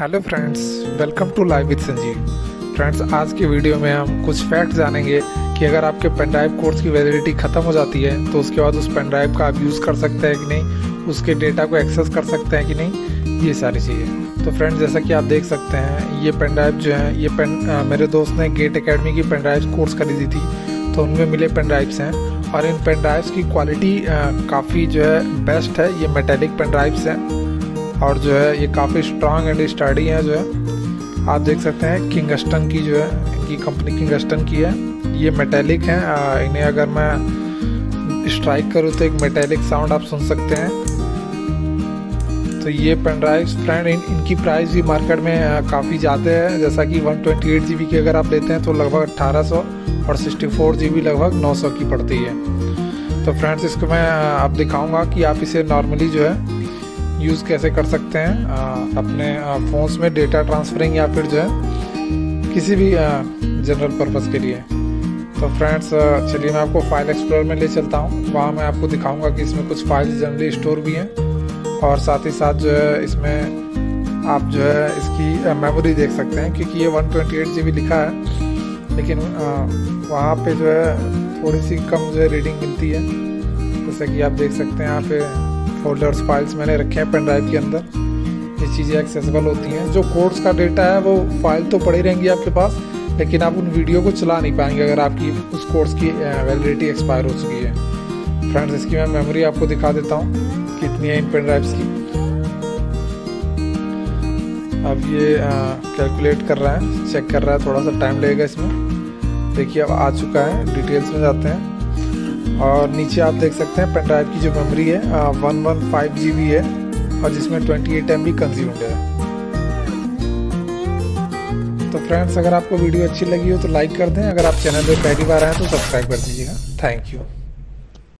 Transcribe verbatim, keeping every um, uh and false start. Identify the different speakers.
Speaker 1: Hello friends, welcome to live with Sanjeev. Friends, आज की video में हम कुछ फैक्ट जानेंगे कि अगर आपके पेन ड्राइव कोर्स की वैलिडिटी ख़त्म हो जाती है तो उसके बाद उस पेन ड्राइव का आप यूज़ कर सकते हैं कि नहीं, उसके डेटा को एक्सेस कर सकते हैं कि नहीं, ये सारी चीज़ें। तो फ्रेंड्स, जैसा कि आप देख सकते हैं, ये पेन ड्राइव जो है, ये पेन आ, मेरे दोस्त ने गेट एकेडमी की पेन ड्राइव कोर्स खरीदी थी, तो उनमें मिले पेन ड्राइव्स हैं और इन पेन ड्राइव्स की क्वालिटी काफ़ी जो है बेस्ट है। ये मेटेलिक पेन ड्राइव्स हैं और जो है ये काफ़ी स्ट्रॉन्ग एंड स्टडी है। जो है आप देख सकते हैं किंगस्टन की जो है, इनकी कंपनी किंगस्टन की है। ये मेटेलिक हैं, इन्हें अगर मैं स्ट्राइक करूँ तो एक मेटेलिक साउंड आप सुन सकते हैं। तो ये पेन ड्राइव्स फ्रेंड, इन, इनकी प्राइस भी मार्केट में काफ़ी ज़्यादा है। जैसा कि one twenty eight G B की अगर आप लेते हैं तो लगभग अट्ठारह सौ और सिक्सटी फोर जी बी लगभग नौ सौ की पड़ती है। तो फ्रेंड्स, इसको मैं आप दिखाऊंगा कि आप इसे नॉर्मली जो है यूज़ कैसे कर सकते हैं आ, अपने फ़ोन्स में डेटा ट्रांसफरिंग या फिर जो है किसी भी जनरल पर्पस के लिए। तो फ्रेंड्स, चलिए मैं आपको फाइल एक्सप्लोरर में ले चलता हूँ। वहाँ मैं आपको दिखाऊंगा कि इसमें कुछ फाइल्स जनरली स्टोर भी हैं और साथ ही साथ जो है इसमें आप जो है इसकी मेमोरी देख सकते हैं, क्योंकि ये one twenty eight G B लिखा है, लेकिन वहाँ पे जो है थोड़ी सी कम जो है रीडिंग मिलती है। जैसा कि आप देख सकते हैं, यहाँ पे फोल्डर्स फाइल्स मैंने रखे हैं पेन ड्राइव के अंदर। ये चीज़ें एक्सेसिबल होती हैं। जो कोर्स का डेटा है वो फाइल तो पड़ी रहेंगी आपके पास, लेकिन आप उन वीडियो को चला नहीं पाएंगे अगर आपकी उस कोर्स की वैलिडिटी एक्सपायर हो चुकी है। फ्रेंड्स, इसकी मैं मेमोरी आपको दिखा देता हूँ कितनी है इन पेन ड्राइव्स की। अब ये कैलकुलेट कर रहा है, चेक कर रहा है, थोड़ा सा टाइम लगेगा इसमें। देखिए अब आ चुका है, डिटेल्स में जाते हैं और नीचे आप देख सकते हैं पेन ड्राइव की जो मेमोरी है one one five G B है और जिसमें twenty eight M B consumed है। तो फ्रेंड्स, अगर आपको वीडियो अच्छी लगी हो तो लाइक कर दें। अगर आप चैनल पर पहली बार आए तो सब्सक्राइब कर दीजिएगा। Thank you.